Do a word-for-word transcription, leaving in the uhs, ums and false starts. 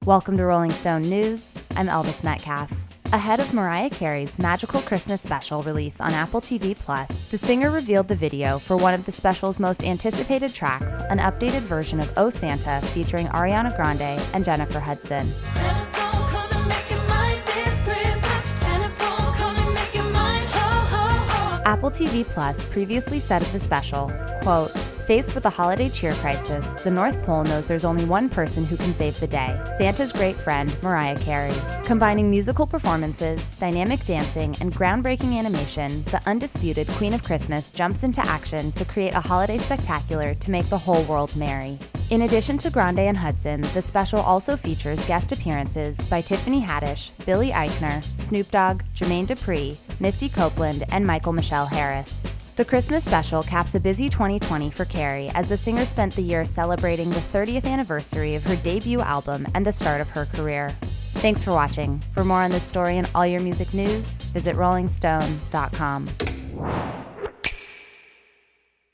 Welcome to Rolling Stone News. I'm Elvis Metcalf. Ahead of Mariah Carey's magical Christmas special release on Apple T V Plus, the singer revealed the video for one of the special's most anticipated tracks, an updated version of Oh Santa featuring Ariana Grande and Jennifer Hudson. Apple T V Plus previously said of the special, quote, "Faced with a holiday cheer crisis, the North Pole knows there's only one person who can save the day, Santa's great friend, Mariah Carey." Combining musical performances, dynamic dancing, and groundbreaking animation, the undisputed Queen of Christmas jumps into action to create a holiday spectacular to make the whole world merry. In addition to Grande and Hudson, the special also features guest appearances by Tiffany Haddish, Billy Eichner, Snoop Dogg, Jermaine Dupri, Misty Copeland, and Michael Michelle Harris. The Christmas special caps a busy twenty twenty for Carey as the singer spent the year celebrating the thirtieth anniversary of her debut album and the start of her career. Thanks for watching. For more on this story and all your music news, visit rolling stone dot com.